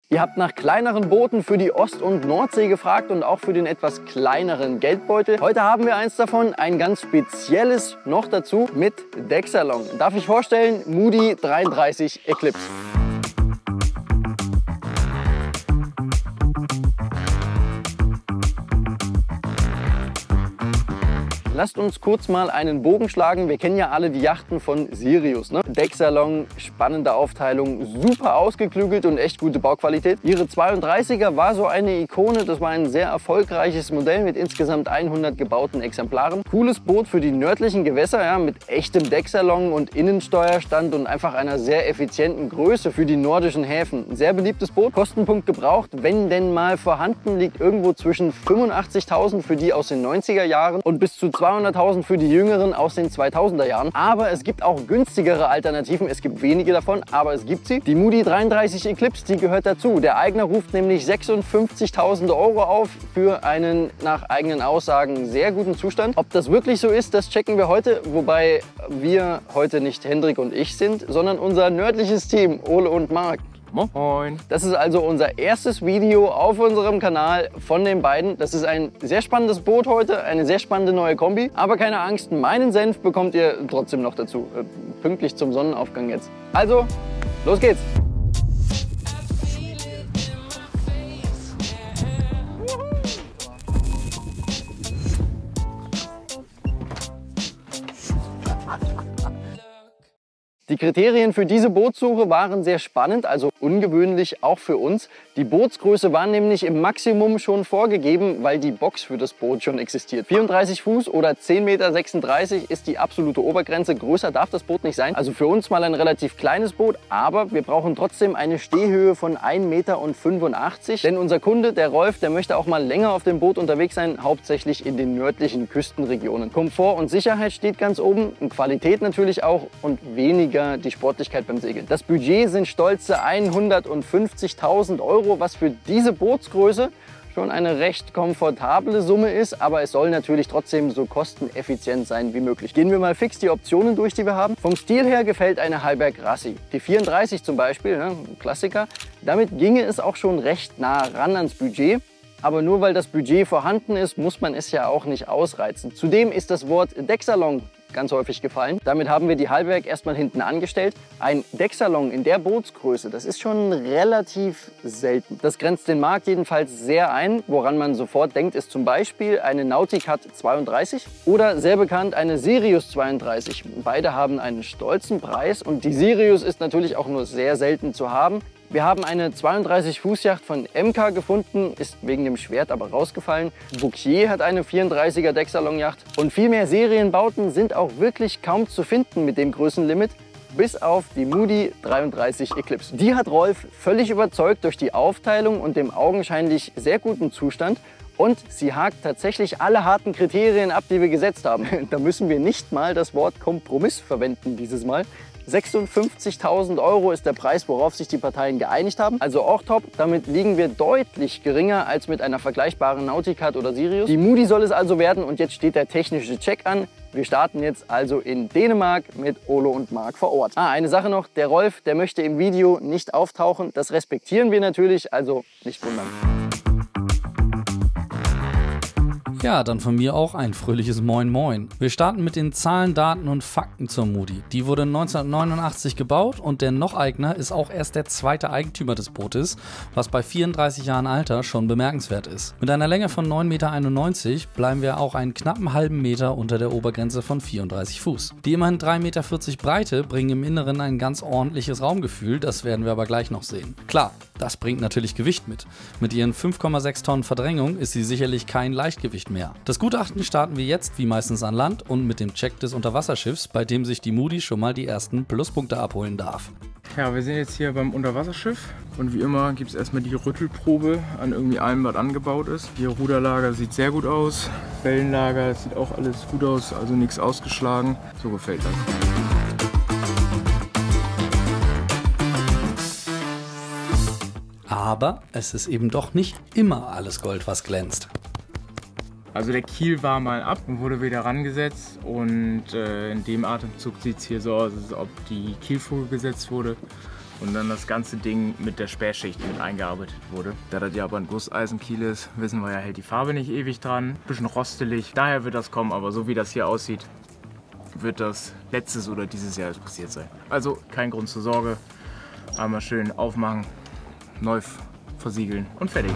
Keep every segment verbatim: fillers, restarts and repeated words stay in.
Ihr habt nach kleineren Booten für die Ost- und Nordsee gefragt und auch für den etwas kleineren Geldbeutel. Heute haben wir eins davon, ein ganz spezielles noch dazu mit Decksalon. Darf ich vorstellen, Moody dreiunddreißig Eclipse. Lasst uns kurz mal einen Bogen schlagen. Wir kennen ja alle die Yachten von Sirius, ne? Decksalon, spannende Aufteilung, super ausgeklügelt und echt gute Bauqualität. Ihre zweiunddreißiger war so eine Ikone. Das war ein sehr erfolgreiches Modell mit insgesamt hundert gebauten Exemplaren. Cooles Boot für die nördlichen Gewässer, ja, mit echtem Decksalon und Innensteuerstand und einfach einer sehr effizienten Größe für die nordischen Häfen. Ein sehr beliebtes Boot. Kostenpunkt gebraucht, wenn denn mal vorhanden, liegt irgendwo zwischen fünfundachtzigtausend für die aus den neunziger Jahren und bis zu zweihunderttausend für die Jüngeren aus den zweitausender Jahren. Aber es gibt auch günstigere Alternativen. Es gibt wenige davon, aber es gibt sie. Die Moody dreiunddreißig Eclipse, die gehört dazu. Der Eigner ruft nämlich sechsundfünfzigtausend Euro auf für einen nach eigenen Aussagen sehr guten Zustand. Ob das wirklich so ist, das checken wir heute. Wobei wir heute nicht Hendrik und ich sind, sondern unser nördliches Team, Ole und Marc. Moin! Das ist also unser erstes Video auf unserem Kanal von den beiden. Das ist ein sehr spannendes Boot heute, eine sehr spannende neue Kombi. Aber keine Angst, meinen Senf bekommt ihr trotzdem noch dazu. Äh, pünktlich zum Sonnenaufgang jetzt. Also, los geht's! Die Kriterien für diese Bootssuche waren sehr spannend, also ungewöhnlich auch für uns. Die Bootsgröße war nämlich im Maximum schon vorgegeben, weil die Box für das Boot schon existiert. vierunddreißig Fuß oder zehn Meter sechsunddreißig ist die absolute Obergrenze. Größer darf das Boot nicht sein. Also für uns mal ein relativ kleines Boot, aber wir brauchen trotzdem eine Stehhöhe von ein Meter fünfundachtzig. Denn unser Kunde, der Rolf, der möchte auch mal länger auf dem Boot unterwegs sein, hauptsächlich in den nördlichen Küstenregionen. Komfort und Sicherheit steht ganz oben, und Qualität natürlich auch und weniger die Sportlichkeit beim Segeln. Das Budget sind stolze hundertfünfzigtausend Euro, was für diese Bootsgröße schon eine recht komfortable Summe ist, aber es soll natürlich trotzdem so kosteneffizient sein wie möglich. Gehen wir mal fix die Optionen durch, die wir haben. Vom Stil her gefällt eine Halberg Rassi. Die vierunddreißig zum Beispiel, ne, Klassiker. Damit ginge es auch schon recht nah ran ans Budget. Aber nur weil das Budget vorhanden ist, muss man es ja auch nicht ausreizen. Zudem ist das Wort Decksalon ganz häufig gefallen. Damit haben wir die Halberg erstmal hinten angestellt. Ein Decksalon in der Bootsgröße, das ist schon relativ selten. Das grenzt den Markt jedenfalls sehr ein. Woran man sofort denkt, ist zum Beispiel eine Nauticat zweiunddreißig oder sehr bekannt eine Sirius zweiunddreißig. Beide haben einen stolzen Preis und die Sirius ist natürlich auch nur sehr selten zu haben. Wir haben eine zweiunddreißig Fuß Yacht von M K gefunden, ist wegen dem Schwert aber rausgefallen. Bouquier hat eine vierunddreißiger Decksalon-Yacht und viel mehr Serienbauten sind auch wirklich kaum zu finden mit dem Größenlimit, bis auf die Moody dreiunddreißig Eclipse. Die hat Rolf völlig überzeugt durch die Aufteilung und dem augenscheinlich sehr guten Zustand. Und sie hakt tatsächlich alle harten Kriterien ab, die wir gesetzt haben. Da müssen wir nicht mal das Wort Kompromiss verwenden dieses Mal. sechsundfünfzigtausend Euro ist der Preis, worauf sich die Parteien geeinigt haben. Also auch top. Damit liegen wir deutlich geringer als mit einer vergleichbaren Nauticat oder Sirius. Die Moody soll es also werden und jetzt steht der technische Check an. Wir starten jetzt also in Dänemark mit Ole und Marc vor Ort. Ah, eine Sache noch. Der Rolf, der möchte im Video nicht auftauchen. Das respektieren wir natürlich, also nicht wundern. Ja, dann von mir auch ein fröhliches Moin Moin. Wir starten mit den Zahlen, Daten und Fakten zur Moody. Die wurde neunzehnhundertneunundachtzig gebaut und der Noch-Eigner ist auch erst der zweite Eigentümer des Bootes, was bei vierunddreißig Jahren Alter schon bemerkenswert ist. Mit einer Länge von neun Meter einundneunzig bleiben wir auch einen knappen halben Meter unter der Obergrenze von vierunddreißig Fuß. Die immerhin drei Meter vierzig Breite bringen im Inneren ein ganz ordentliches Raumgefühl, das werden wir aber gleich noch sehen. Klar, das bringt natürlich Gewicht mit. Mit ihren fünf Komma sechs Tonnen Verdrängung ist sie sicherlich kein Leichtgewicht mehr. Das Gutachten starten wir jetzt wie meistens an Land und mit dem Check des Unterwasserschiffs, bei dem sich die Moody schon mal die ersten Pluspunkte abholen darf. Ja, wir sind jetzt hier beim Unterwasserschiff und wie immer gibt es erstmal die Rüttelprobe an irgendwie allem, was angebaut ist. Hier Ruderlager sieht sehr gut aus, Wellenlager sieht auch alles gut aus, also nichts ausgeschlagen. So gefällt das. Aber es ist eben doch nicht immer alles Gold, was glänzt. Also der Kiel war mal ab und wurde wieder rangesetzt und äh, in dem Atemzug sieht es hier so aus, als ob die Kielfuge gesetzt wurde. und dann das ganze Ding mit der Sperrschicht mit eingearbeitet wurde. Da das ja aber ein Gusseisenkiel ist, wissen wir ja, hält die Farbe nicht ewig dran. Bisschen rostelig, daher wird das kommen, aber so wie das hier aussieht, wird das letztes oder dieses Jahr passiert sein. Also kein Grund zur Sorge, einmal schön aufmachen, neu versiegeln und fertig.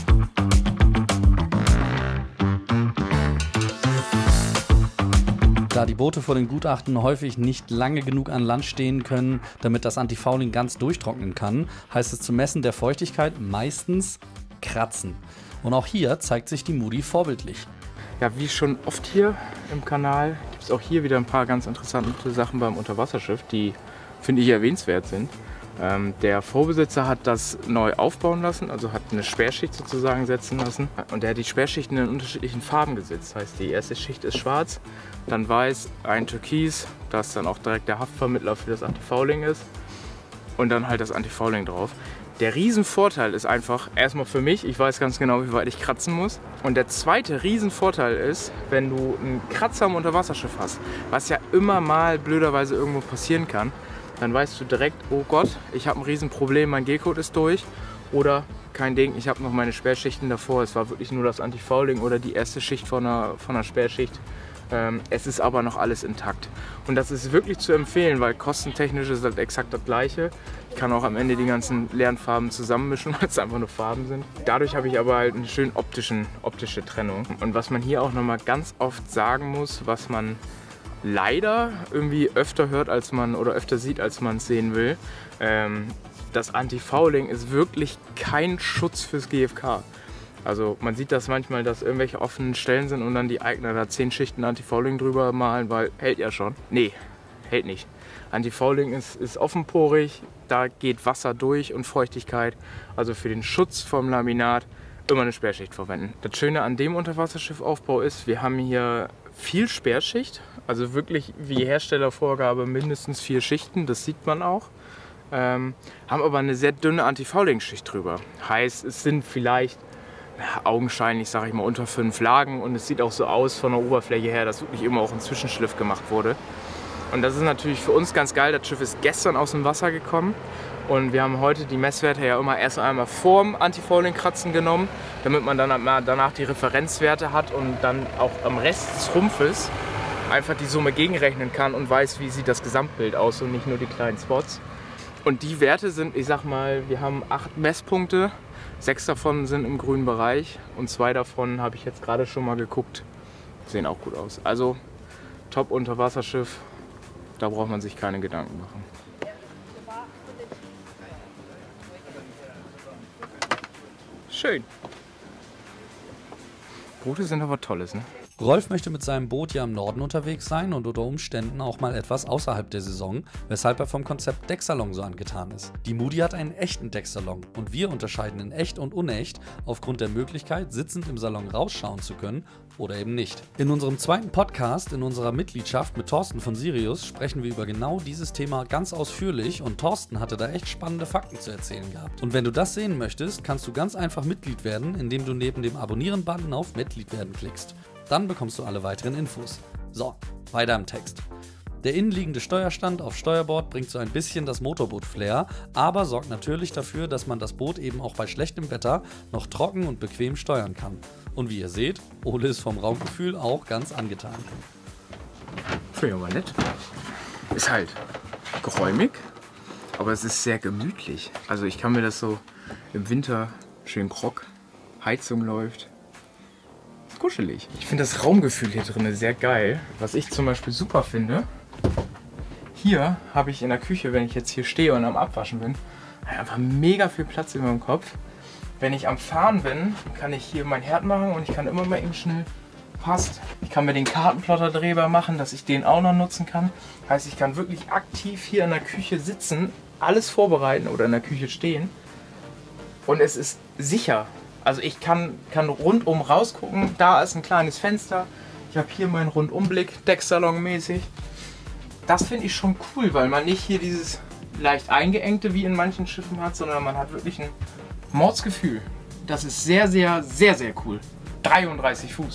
Da die Boote vor den Gutachten häufig nicht lange genug an Land stehen können, damit das Antifouling ganz durchtrocknen kann, heißt es zum Messen der Feuchtigkeit meistens kratzen. Und auch hier zeigt sich die Moody vorbildlich. Ja, wie schon oft hier im Kanal gibt es auch hier wieder ein paar ganz interessante Sachen beim Unterwasserschiff, die, finde ich, erwähnenswert sind. Ähm, der Vorbesitzer hat das neu aufbauen lassen, also hat eine Sperrschicht sozusagen setzen lassen. Und der hat die Sperrschichten in unterschiedlichen Farben gesetzt. Das heißt, die erste Schicht ist schwarz, dann weiß, ein Türkis, das dann auch direkt der Haftvermittler für das Antifouling ist. Und dann halt das Antifouling drauf. Der Riesenvorteil ist einfach, erstmal für mich, ich weiß ganz genau, wie weit ich kratzen muss. Und der zweite Riesenvorteil ist, wenn du einen Kratzer am Unterwasserschiff hast, was ja immer mal blöderweise irgendwo passieren kann, dann weißt du direkt, oh Gott, ich habe ein Riesenproblem, mein G-Code ist durch. Oder kein Ding, ich habe noch meine Sperrschichten davor. Es war wirklich nur das Antifouling oder die erste Schicht von einer, von einer Sperrschicht. Ähm, es ist aber noch alles intakt. Und das ist wirklich zu empfehlen, weil kostentechnisch ist das exakt das Gleiche. Ich kann auch am Ende die ganzen leeren Farben zusammenmischen, weil es einfach nur Farben sind. Dadurch habe ich aber halt eine schön optischen, optische Trennung. Und was man hier auch nochmal ganz oft sagen muss, was man leider irgendwie öfter hört, als man oder öfter sieht, als man es sehen will. Ähm, das Antifouling ist wirklich kein Schutz fürs G F K. Also man sieht das manchmal, dass irgendwelche offenen Stellen sind und dann die Eigner da zehn Schichten Antifouling drüber malen, weil hält ja schon. Nee, hält nicht. Antifouling ist, ist offenporig, da geht Wasser durch und Feuchtigkeit. Also für den Schutz vom Laminat immer eine Sperrschicht verwenden. Das Schöne an dem Unterwasserschiffaufbau ist, wir haben hier viel Sperrschicht. Also wirklich wie Herstellervorgabe mindestens vier Schichten, das sieht man auch. Ähm, haben aber eine sehr dünne Antifouling-Schicht drüber. Heißt, es sind vielleicht ja, augenscheinlich, sage ich mal, unter fünf Lagen und es sieht auch so aus von der Oberfläche her, dass wirklich immer auch ein Zwischenschliff gemacht wurde. Und das ist natürlich für uns ganz geil. Das Schiff ist gestern aus dem Wasser gekommen und wir haben heute die Messwerte ja immer erst einmal vorm Antifouling-Kratzen genommen, damit man dann danach die Referenzwerte hat und dann auch am Rest des Rumpfes einfach die Summe gegenrechnen kann und weiß, wie sieht das Gesamtbild aus und nicht nur die kleinen Spots. Und die Werte sind, ich sag mal, wir haben acht Messpunkte, sechs davon sind im grünen Bereich und zwei davon habe ich jetzt gerade schon mal geguckt, sehen auch gut aus. Also top Unterwasserschiff, da braucht man sich keine Gedanken machen. Schön. Boote sind aber tolles, ne? Rolf möchte mit seinem Boot ja im Norden unterwegs sein und unter Umständen auch mal etwas außerhalb der Saison, weshalb er vom Konzept Decksalon so angetan ist. Die Moody hat einen echten Decksalon und wir unterscheiden in echt und unecht aufgrund der Möglichkeit, sitzend im Salon rausschauen zu können oder eben nicht. In unserem zweiten Podcast, in unserer Mitgliedschaft mit Thorsten von Sirius, sprechen wir über genau dieses Thema ganz ausführlich und Thorsten hatte da echt spannende Fakten zu erzählen gehabt. Und wenn du das sehen möchtest, kannst du ganz einfach Mitglied werden, indem du neben dem Abonnieren-Button auf Mitglied werden klickst. Dann bekommst du alle weiteren Infos. So, weiter im Text. Der innenliegende Steuerstand auf Steuerbord bringt so ein bisschen das Motorboot-Flair, aber sorgt natürlich dafür, dass man das Boot eben auch bei schlechtem Wetter noch trocken und bequem steuern kann. Und wie ihr seht, Ole ist vom Raumgefühl auch ganz angetan. Finde ich aber nett. Ist halt geräumig, aber es ist sehr gemütlich. Also ich kann mir das so im Winter schön grog, Heizung läuft. Kuschelig. Ich finde das Raumgefühl hier drin sehr geil. Was ich zum Beispiel super finde, hier habe ich in der Küche, wenn ich jetzt hier stehe und am Abwaschen bin, einfach mega viel Platz über dem Kopf. Wenn ich am Fahren bin, kann ich hier mein Herd machen und ich kann immer mal eben schnell, passt. Ich kann mir den Kartenplotterdreher machen, dass ich den auch noch nutzen kann. Heißt, ich kann wirklich aktiv hier in der Küche sitzen, alles vorbereiten oder in der Küche stehen. Und es ist sicher. Also ich kann, kann rundum rausgucken, da ist ein kleines Fenster, ich habe hier meinen Rundumblick, Decksalon-mäßig. Das finde ich schon cool, weil man nicht hier dieses leicht eingeengte wie in manchen Schiffen hat, sondern man hat wirklich ein Mordsgefühl. Das ist sehr, sehr, sehr, sehr cool. dreiunddreißig Fuß.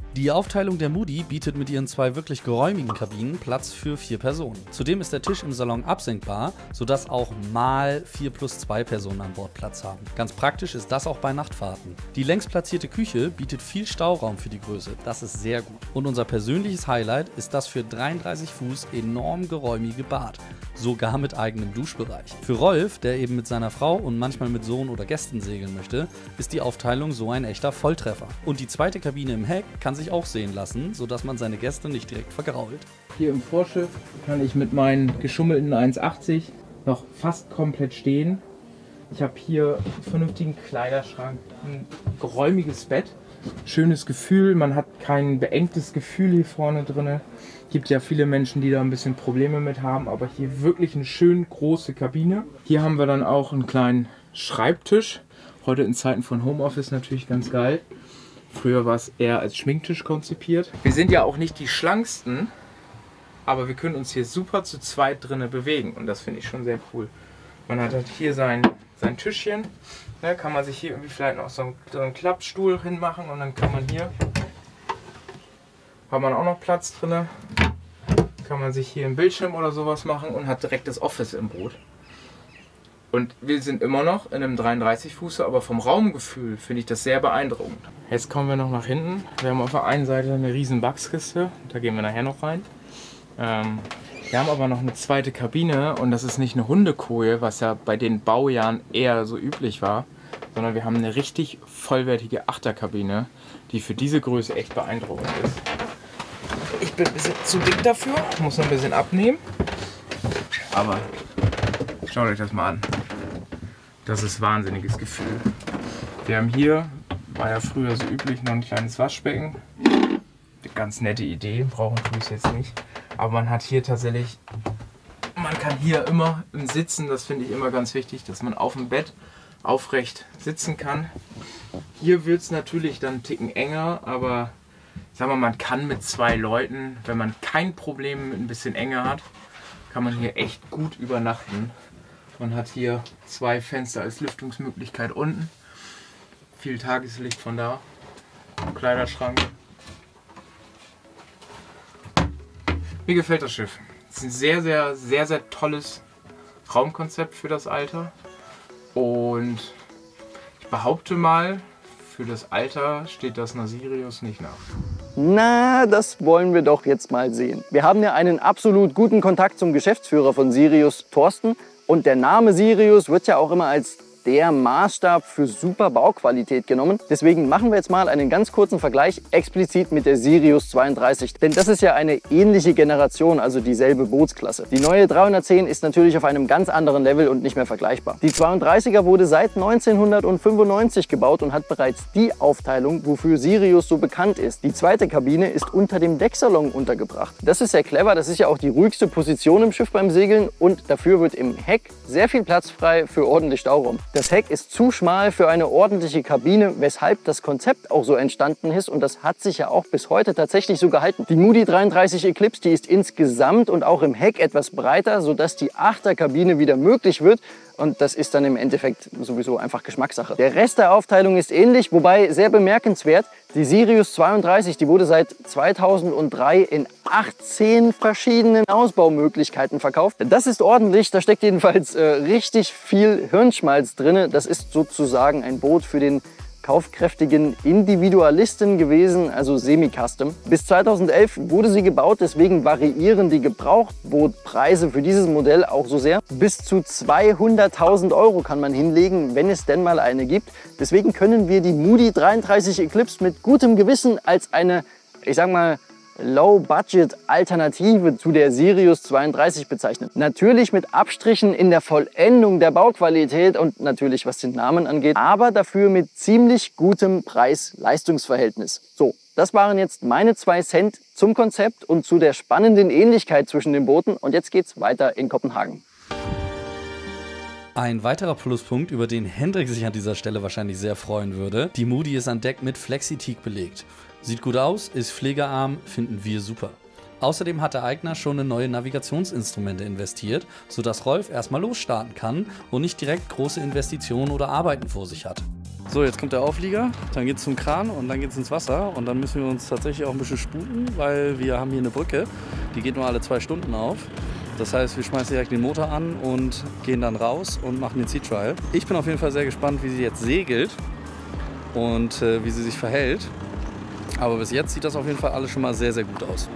Die Aufteilung der Moody bietet mit ihren zwei wirklich geräumigen Kabinen Platz für vier Personen. Zudem ist der Tisch im Salon absenkbar, sodass auch mal vier plus zwei Personen an Bord Platz haben. Ganz praktisch ist das auch bei Nachtfahrten. Die längs platzierte Küche bietet viel Stauraum für die Größe, das ist sehr gut. Und unser persönliches Highlight ist das für dreiunddreißig Fuß enorm geräumige Bad, sogar mit eigenem Duschbereich. Für Rolf, der eben mit seiner Frau und manchmal mit Sohn oder Gästen segeln möchte, ist die Aufteilung so ein echter Volltreffer. Und die zweite Kabine im Heck kann sich auch sehen lassen, sodass man seine Gäste nicht direkt vergrault. Hier im Vorschiff kann ich mit meinen geschummelten eins achtzig noch fast komplett stehen. Ich habe hier einen vernünftigen Kleiderschrank, ein geräumiges Bett, schönes Gefühl, man hat kein beengtes Gefühl hier vorne drin. Gibt ja viele Menschen, die da ein bisschen Probleme mit haben, aber hier wirklich eine schön große Kabine. Hier haben wir dann auch einen kleinen Schreibtisch, heute in Zeiten von Homeoffice natürlich ganz geil. Früher war es eher als Schminktisch konzipiert. Wir sind ja auch nicht die schlanksten, aber wir können uns hier super zu zweit drinnen bewegen und das finde ich schon sehr cool. Man hat halt hier sein, sein Tischchen, ne, kann man sich hier irgendwie vielleicht noch so einen, so einen Klappstuhl hinmachen und dann kann man hier, hat man auch noch Platz drin, kann man sich hier einen Bildschirm oder sowas machen und hat direkt das Office im Boot. Und wir sind immer noch in einem dreiunddreißig Fußer, aber vom Raumgefühl finde ich das sehr beeindruckend. Jetzt kommen wir noch nach hinten. Wir haben auf der einen Seite eine riesen Wachskiste, da gehen wir nachher noch rein. Ähm, wir haben aber noch eine zweite Kabine und das ist nicht eine Hundekoje, was ja bei den Baujahren eher so üblich war, sondern wir haben eine richtig vollwertige Achterkabine, die für diese Größe echt beeindruckend ist. Ich bin ein bisschen zu dick dafür, muss noch ein bisschen abnehmen, aber schaut euch das mal an. Das ist ein wahnsinniges Gefühl. Wir haben hier, war ja früher so üblich, noch ein kleines Waschbecken. Eine ganz nette Idee, brauchen tue ich es jetzt nicht. Aber man hat hier tatsächlich, man kann hier immer sitzen, das finde ich immer ganz wichtig, dass man auf dem Bett aufrecht sitzen kann. Hier wird es natürlich dann einen Ticken enger, aber sagen wir, man kann mit zwei Leuten, wenn man kein Problem mit ein bisschen enger hat, kann man hier echt gut übernachten. Man hat hier zwei Fenster als Lüftungsmöglichkeit unten. Viel Tageslicht von da. Kleiderschrank. Mir gefällt das Schiff. Es ist ein sehr, sehr, sehr, sehr tolles Raumkonzept für das Alter. Und ich behaupte mal, für das Alter steht das einer Sirius nicht nach. Na, das wollen wir doch jetzt mal sehen. Wir haben ja einen absolut guten Kontakt zum Geschäftsführer von Sirius, Thorsten. Und der Name Sirius wird ja auch immer als der Maßstab für super Bauqualität genommen. Deswegen machen wir jetzt mal einen ganz kurzen Vergleich explizit mit der Sirius zweiunddreißig. Denn das ist ja eine ähnliche Generation, also dieselbe Bootsklasse. Die neue dreihundertzehn ist natürlich auf einem ganz anderen Level und nicht mehr vergleichbar. Die zweiunddreißiger wurde seit neunzehnhundertfünfundneunzig gebaut und hat bereits die Aufteilung, wofür Sirius so bekannt ist. Die zweite Kabine ist unter dem Decksalon untergebracht. Das ist sehr clever, das ist ja auch die ruhigste Position im Schiff beim Segeln und dafür wird im Heck sehr viel Platz frei für ordentlich Stauraum. Das Heck ist zu schmal für eine ordentliche Kabine, weshalb das Konzept auch so entstanden ist und das hat sich ja auch bis heute tatsächlich so gehalten. Die Moody dreiunddreißig Eclipse, die ist insgesamt und auch im Heck etwas breiter, sodass die Achterkabine wieder möglich wird. Und das ist dann im Endeffekt sowieso einfach Geschmackssache. Der Rest der Aufteilung ist ähnlich, wobei sehr bemerkenswert, die Sirius zweiunddreißig, die wurde seit zweitausenddrei in achtzehn verschiedenen Ausbaumöglichkeiten verkauft. Das ist ordentlich, da steckt jedenfalls äh, richtig viel Hirnschmalz drin. Das ist sozusagen ein Boot für den kaufkräftigen Individualisten gewesen, also Semi-Custom. Bis zweitausendelf wurde sie gebaut, deswegen variieren die Gebrauchtbootpreise für dieses Modell auch so sehr. Bis zu zweihunderttausend Euro kann man hinlegen, wenn es denn mal eine gibt. Deswegen können wir die Moody dreiunddreißig Eclipse mit gutem Gewissen als eine, ich sag mal, Low-Budget-Alternative zu der Sirius zweiunddreißig bezeichnen. Natürlich mit Abstrichen in der Vollendung der Bauqualität und natürlich was den Namen angeht, aber dafür mit ziemlich gutem Preis-Leistungs-Verhältnis. So, das waren jetzt meine zwei Cent zum Konzept und zu der spannenden Ähnlichkeit zwischen den Booten und jetzt geht's weiter in Kopenhagen. Ein weiterer Pluspunkt, über den Hendrik sich an dieser Stelle wahrscheinlich sehr freuen würde: die Moody ist an Deck mit Flexi-Teak belegt. Sieht gut aus, ist pflegearm, finden wir super. Außerdem hat der Eigner schon in neue Navigationsinstrumente investiert, sodass Rolf erstmal losstarten kann und nicht direkt große Investitionen oder Arbeiten vor sich hat. So, jetzt kommt der Auflieger, dann geht es zum Kran und dann geht es ins Wasser. Und dann müssen wir uns tatsächlich auch ein bisschen sputen, weil wir haben hier eine Brücke, die geht nur alle zwei Stunden auf. Das heißt, wir schmeißen direkt den Motor an und gehen dann raus und machen den Sea Trial. Ich bin auf jeden Fall sehr gespannt, wie sie jetzt segelt und äh, wie sie sich verhält. Aber bis jetzt sieht das auf jeden Fall alles schon mal sehr, sehr gut aus.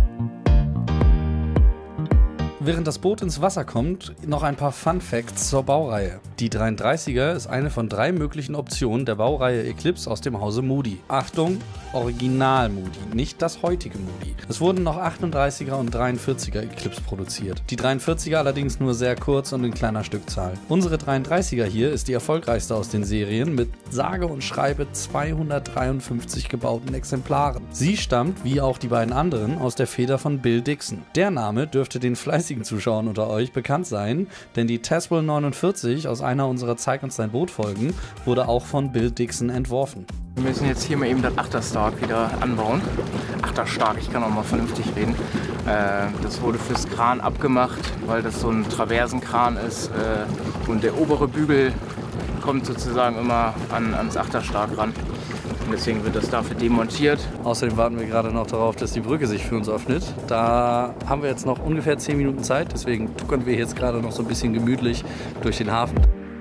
Während das Boot ins Wasser kommt, noch ein paar Fun Facts zur Baureihe. Die dreiunddreißiger ist eine von drei möglichen Optionen der Baureihe Eclipse aus dem Hause Moody. Achtung, Original Moody, nicht das heutige Moody. Es wurden noch achtunddreißiger und dreiundvierziger Eclipse produziert. Die dreiundvierziger allerdings nur sehr kurz und in kleiner Stückzahl. Unsere dreiunddreißiger hier ist die erfolgreichste aus den Serien mit sage und schreibe zweihundertdreiundfünfzig gebauten Exemplaren. Sie stammt, wie auch die beiden anderen, aus der Feder von Bill Dixon. Der Name dürfte den fleißigen Zuschauern unter euch bekannt sein, denn die Tazewell neunundvierzig aus einer unserer Zeig uns dein Boot Folgen wurde auch von Bill Dixon entworfen. Wir müssen jetzt hier mal eben das Achterstark wieder anbauen. Achterstark, ich kann auch mal vernünftig reden. Äh, das wurde fürs Kran abgemacht, weil das so ein Traversenkran ist äh, und der obere Bügel kommt sozusagen immer an, ans Achterstark ran. Und deswegen wird das dafür demontiert. Außerdem warten wir gerade noch darauf, dass die Brücke sich für uns öffnet. Da haben wir jetzt noch ungefähr zehn Minuten Zeit, deswegen tuckern wir jetzt gerade noch so ein bisschen gemütlich durch den Hafen.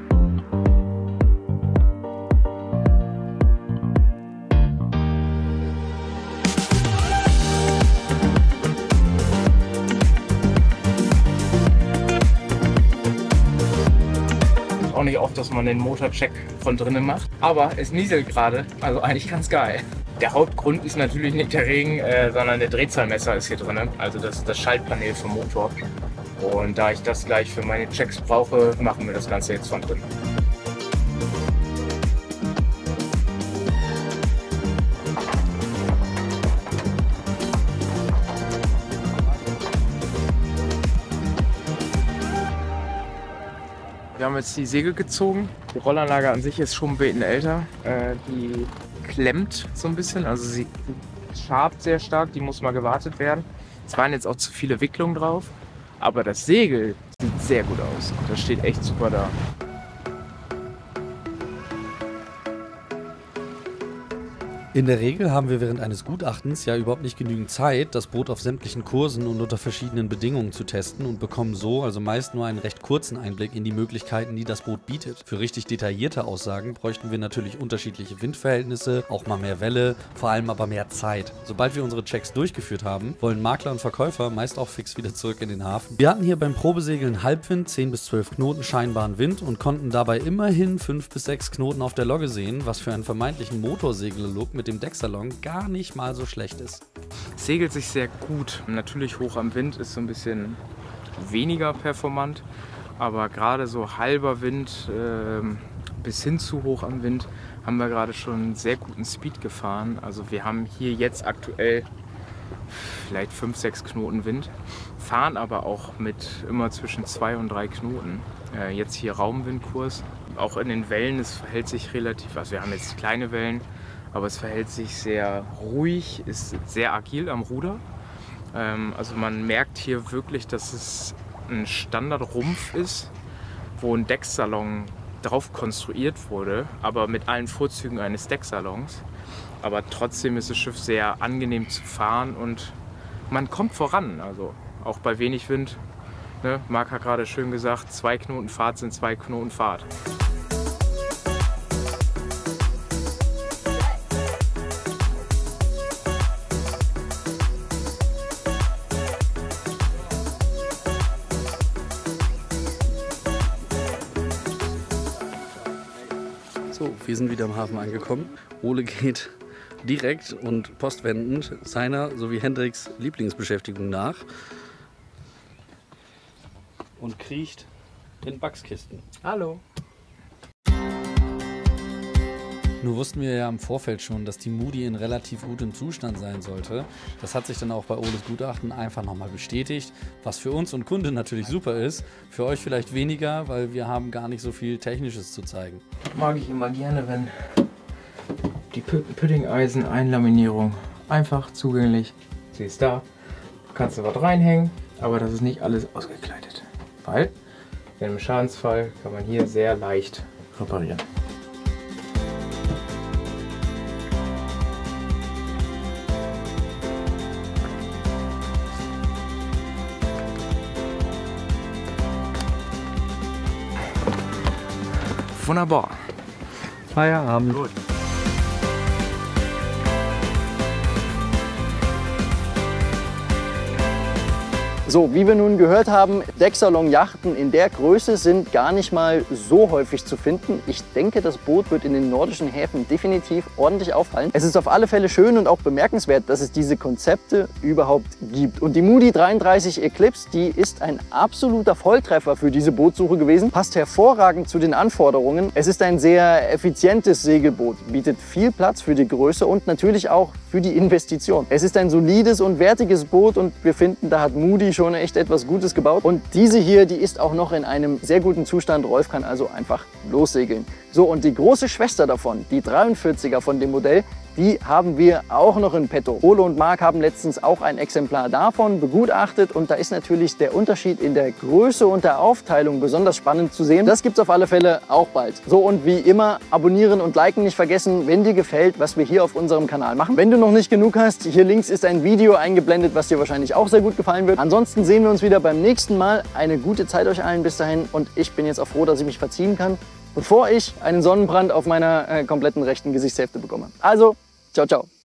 Auch nicht oft, dass man den Motorcheck von drinnen macht, aber es nieselt gerade, also eigentlich ganz geil. Der Hauptgrund ist natürlich nicht der Regen, äh, sondern der Drehzahlmesser ist hier drin, also das, das Schaltpanel vom Motor. Und da ich das gleich für meine Checks brauche, machen wir das Ganze jetzt von drin. Wir haben jetzt die Segel gezogen. Die Rollanlage an sich ist schon ein bisschen älter. Äh, die klemmt so ein bisschen, also sie schabt sehr stark, die muss mal gewartet werden. Es waren jetzt auch zu viele Wicklungen drauf, aber das Segel sieht sehr gut aus. Das steht echt super da. In der Regel haben wir während eines Gutachtens ja überhaupt nicht genügend Zeit, das Boot auf sämtlichen Kursen und unter verschiedenen Bedingungen zu testen und bekommen so also meist nur einen recht kurzen Einblick in die Möglichkeiten, die das Boot bietet. Für richtig detaillierte Aussagen bräuchten wir natürlich unterschiedliche Windverhältnisse, auch mal mehr Welle, vor allem aber mehr Zeit. Sobald wir unsere Checks durchgeführt haben, wollen Makler und Verkäufer meist auch fix wieder zurück in den Hafen. Wir hatten hier beim Probesegeln Halbwind, zehn bis zwölf Knoten scheinbaren Wind und konnten dabei immerhin fünf bis sechs Knoten auf der Logge sehen, was für einen vermeintlichen Motorsegler-Look mit dem Decksalon gar nicht mal so schlecht ist. Es segelt sich sehr gut. Natürlich hoch am Wind ist so ein bisschen weniger performant, aber gerade so halber Wind äh, bis hin zu hoch am Wind haben wir gerade schon einen sehr guten Speed gefahren. Also wir haben hier jetzt aktuell vielleicht fünf, sechs Knoten Wind, fahren aber auch mit immer zwischen zwei und drei Knoten. Äh, jetzt hier Raumwindkurs. Auch in den Wellen, es verhält sich relativ, also wir haben jetzt kleine Wellen, aber es verhält sich sehr ruhig, ist sehr agil am Ruder. Ähm, also man merkt hier wirklich, dass es ein Standardrumpf ist, wo ein Decksalon drauf konstruiert wurde, aber mit allen Vorzügen eines Decksalons. Aber trotzdem ist das Schiff sehr angenehm zu fahren und man kommt voran, also auch bei wenig Wind. Ne? Marc hat gerade schön gesagt, zwei Knoten Fahrt sind zwei Knoten Fahrt. So, wir sind wieder am Hafen angekommen. Ole geht direkt und postwendend seiner sowie Hendriks Lieblingsbeschäftigung nach und kriecht in Backskisten. Hallo! Nur wussten wir ja im Vorfeld schon, dass die Moody in relativ gutem Zustand sein sollte. Das hat sich dann auch bei Oles Gutachten einfach nochmal bestätigt, was für uns und Kunde natürlich super ist, für euch vielleicht weniger, weil wir haben gar nicht so viel Technisches zu zeigen. Mag ich immer gerne, wenn die Pudding-Eisen-Einlaminierung einfach zugänglich. Sie ist da, kannst du was reinhängen, aber das ist nicht alles ausgekleidet, weil in einem Schadensfall kann man hier sehr leicht reparieren. Wunderbar. Feierabend. Gut. So, wie wir nun gehört haben, Decksalon-Yachten in der Größe sind gar nicht mal so häufig zu finden. Ich denke, das Boot wird in den nordischen Häfen definitiv ordentlich auffallen. Es ist auf alle Fälle schön und auch bemerkenswert, dass es diese Konzepte überhaupt gibt. Und die Moody dreiunddreißig Eclipse, die ist ein absoluter Volltreffer für diese Bootsuche gewesen. Passt hervorragend zu den Anforderungen. Es ist ein sehr effizientes Segelboot, bietet viel Platz für die Größe und natürlich auch für die Investition. Es ist ein solides und wertiges Boot und wir finden, da hat Moody schon echt etwas Gutes gebaut. Und diese hier, die ist auch noch in einem sehr guten Zustand. Rolf kann also einfach lossegeln. So, und die große Schwester davon, die dreiundvierziger von dem Modell, die haben wir auch noch in petto. Ole und Marc haben letztens auch ein Exemplar davon begutachtet und da ist natürlich der Unterschied in der Größe und der Aufteilung besonders spannend zu sehen. Das gibt es auf alle Fälle auch bald. So, und wie immer, abonnieren und liken nicht vergessen, wenn dir gefällt, was wir hier auf unserem Kanal machen. Wenn du noch nicht genug hast, hier links ist ein Video eingeblendet, was dir wahrscheinlich auch sehr gut gefallen wird. Ansonsten sehen wir uns wieder beim nächsten Mal. Eine gute Zeit euch allen bis dahin und ich bin jetzt auch froh, dass ich mich verziehen kann, bevor ich einen Sonnenbrand auf meiner äh, kompletten rechten Gesichtshälfte bekomme. Also, ciao, ciao.